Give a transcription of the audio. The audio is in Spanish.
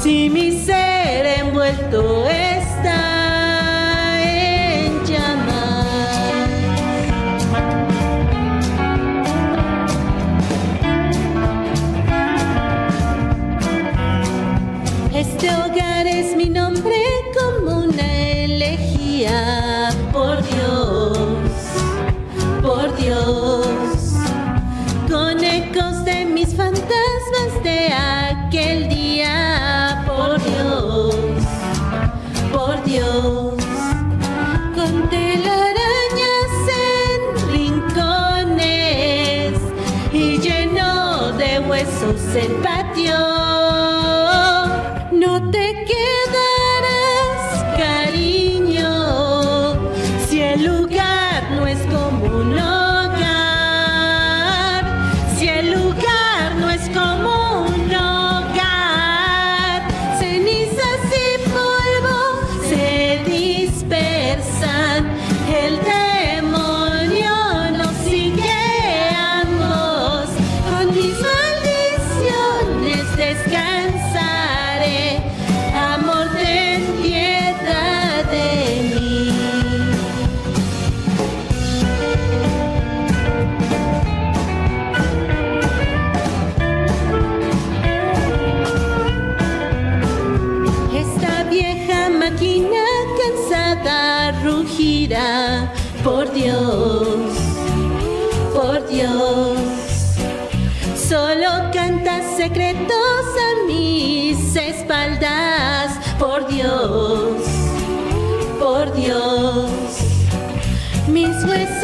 Si mi ser envuelto está en llamas. Este hogar es mi nombre como una elegía. Por Dios, con ecos de mis fantasmas de aquel día. Por Dios, con telarañas en rincones y lleno de huesos el patio. No te quedarás, cariño, si el lugar no es como un hogar, si el lugar no es como un hogar. Cenizas y polvo se dispersan, el demonio nos sigue a ambos. Con mis maldiciones descansaré, amor, ten piedad de mí. Esta vieja máquina cansada rugirá. Por Dios, solo canta secretos a mis espaldas. Por Dios, mis huesos